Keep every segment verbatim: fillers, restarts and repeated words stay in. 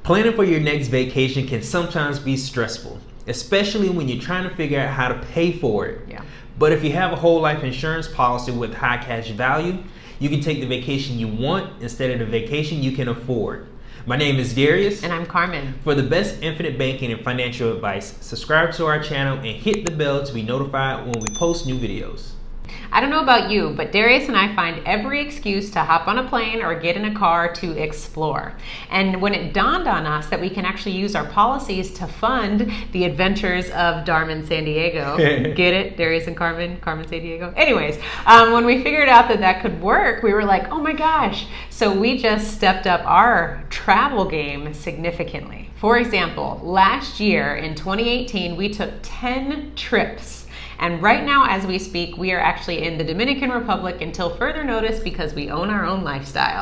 Planning for your next vacation can sometimes be stressful, especially when you're trying to figure out how to pay for it. Yeah. But if you have a whole life insurance policy with high cash value, you can take the vacation you want instead of the vacation you can afford. My name is Darius. And I'm Carmen. For the best infinite banking and financial advice, subscribe to our channel and hit the bell to be notified when we post new videos. I don't know about you, but Darius and I find every excuse to hop on a plane or get in a car to explore. And when it dawned on us that we can actually use our policies to fund the adventures of Darman San Diego, get it? Darius and Carmen, Carmen San Diego. Anyways, um, when we figured out that that could work, we were like, oh my gosh. So we just stepped up our travel game significantly. For example, last year in twenty eighteen, we took ten trips. And right now, as we speak, we are actually in the Dominican Republic until further notice because we own our own lifestyle.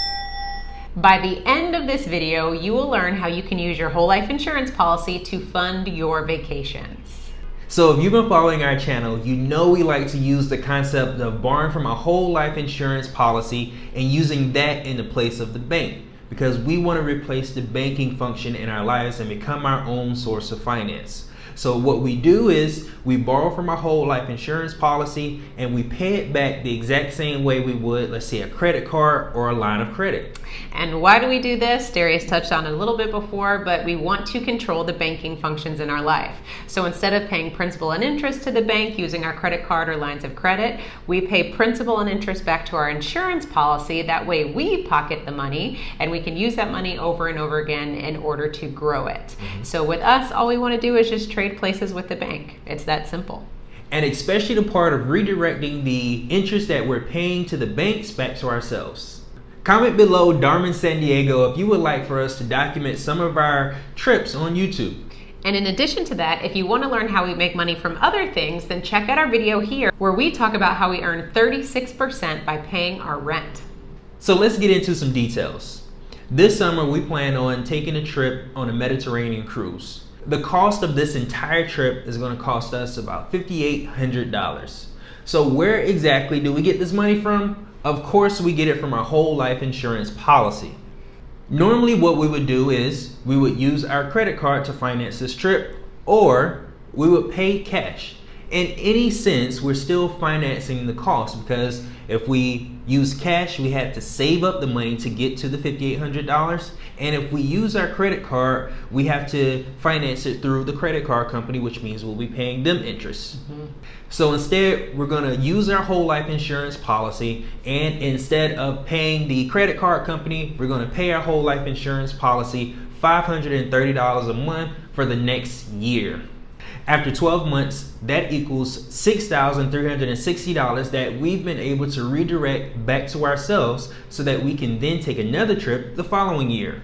By the end of this video, you will learn how you can use your whole life insurance policy to fund your vacations. So if you've been following our channel, you know we like to use the concept of borrowing from a whole life insurance policy and using that in the place of the bank, because we want to replace the banking function in our lives and become our own source of finance. So what we do is we borrow from our whole life insurance policy and we pay it back the exact same way we would, let's say, a credit card or a line of credit. And why do we do this? Darius touched on it a little bit before, but we want to control the banking functions in our life. So instead of paying principal and interest to the bank using our credit card or lines of credit, we pay principal and interest back to our insurance policy. That way we pocket the money and we can use that money over and over again in order to grow it. Mm-hmm. So with us, all we want to do is just trade places with the bank. It's that simple. And especially the part of redirecting the interest that we're paying to the banks back to ourselves. Comment below Darman San Diego if you would like for us to document some of our trips on YouTube. And in addition to that, if you want to learn how we make money from other things, then check out our video here where we talk about how we earn thirty-six percent by paying our rent. So let's get into some details. This summer we plan on taking a trip on a Mediterranean cruise. The cost of this entire trip is going to cost us about five thousand eight hundred dollars. So where exactly do we get this money from? Of course, we get it from our whole life insurance policy. Normally what we would do is we would use our credit card to finance this trip, or we would pay cash. In any sense, we're still financing the cost, because if we use cash, we had to save up the money to get to the five thousand eight hundred dollars. And if we use our credit card, we have to finance it through the credit card company, which means we'll be paying them interest. Mm-hmm. So instead, we're gonna use our whole life insurance policy, and instead of paying the credit card company, we're gonna pay our whole life insurance policy five hundred thirty dollars a month for the next year. After twelve months, that equals six thousand three hundred sixty dollars that we've been able to redirect back to ourselves so that we can then take another trip the following year.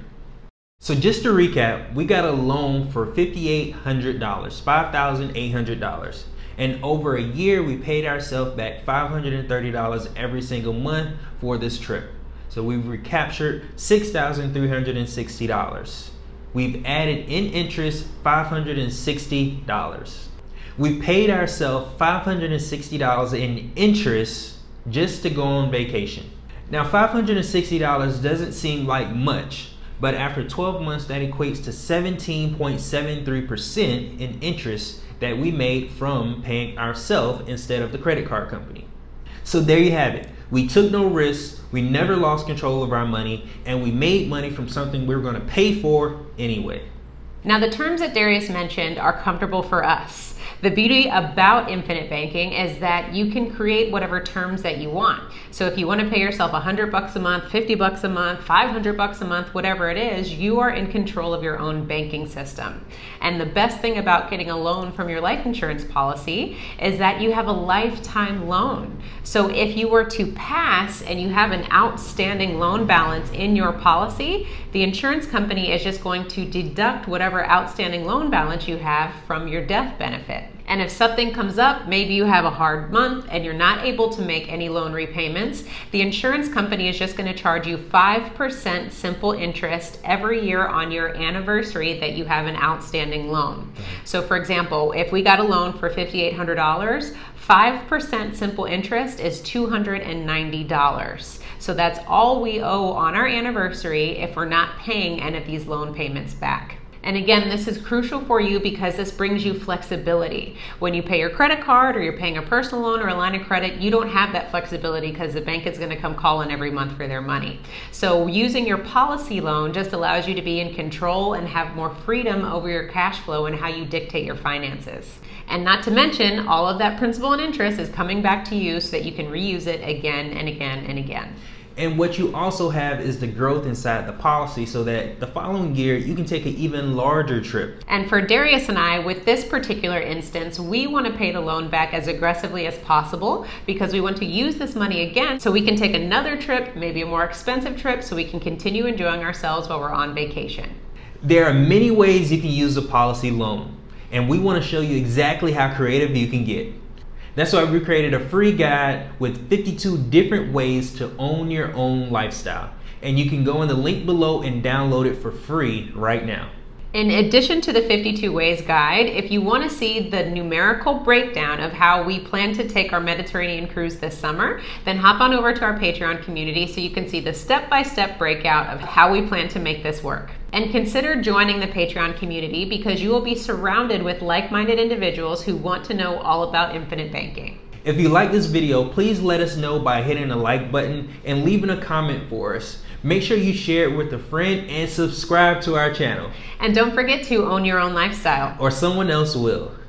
So just to recap, we got a loan for five thousand eight hundred dollars, five thousand eight hundred dollars. And over a year, we paid ourselves back five hundred thirty dollars every single month for this trip. So we've recaptured six thousand three hundred sixty dollars. We've added in interest five hundred sixty dollars. We've paid ourselves five hundred sixty dollars in interest just to go on vacation. Now five hundred sixty dollars doesn't seem like much, but after twelve months that equates to seventeen point seven three percent in interest that we made from paying ourselves instead of the credit card company. So there you have it. We took no risks, we never lost control of our money, and we made money from something we were going to pay for anyway. Now the terms that Darius mentioned are comfortable for us. The beauty about infinite banking is that you can create whatever terms that you want. So if you want to pay yourself a hundred bucks a month, fifty bucks a month, five hundred bucks a month, whatever it is, you are in control of your own banking system. And the best thing about getting a loan from your life insurance policy is that you have a lifetime loan. So if you were to pass and you have an outstanding loan balance in your policy, the insurance company is just going to deduct whatever whatever outstanding loan balance you have from your death benefit. And if something comes up, maybe you have a hard month and you're not able to make any loan repayments, the insurance company is just going to charge you five percent simple interest every year on your anniversary that you have an outstanding loan. So for example, if we got a loan for five thousand eight hundred dollars, five percent simple interest is two hundred ninety dollars. So that's all we owe on our anniversary if we're not paying any of these loan payments back. And again, this is crucial for you because this brings you flexibility. When you pay your credit card or you're paying a personal loan or a line of credit, you don't have that flexibility because the bank is going to come calling every month for their money. So using your policy loan just allows you to be in control and have more freedom over your cash flow and how you dictate your finances. And not to mention, all of that principal and interest is coming back to you so that you can reuse it again and again and again. And what you also have is the growth inside the policy so that the following year you can take an even larger trip. And for Darius and I, with this particular instance, we want to pay the loan back as aggressively as possible because we want to use this money again so we can take another trip, maybe a more expensive trip, so we can continue enjoying ourselves while we're on vacation. There are many ways you can use a policy loan, and we want to show you exactly how creative you can get. That's why we created a free guide with fifty-two different ways to own your own lifestyle. And you can go in the link below and download it for free right now. In addition to the fifty-two ways guide, if you want to see the numerical breakdown of how we plan to take our Mediterranean cruise this summer, then hop on over to our Patreon community so you can see the step-by-step breakout of how we plan to make this work. And consider joining the Patreon community because you will be surrounded with like-minded individuals who want to know all about infinite banking. If you like this video, please let us know by hitting the like button and leaving a comment for us. Make sure you share it with a friend and subscribe to our channel. And don't forget to own your own lifestyle. Or someone else will.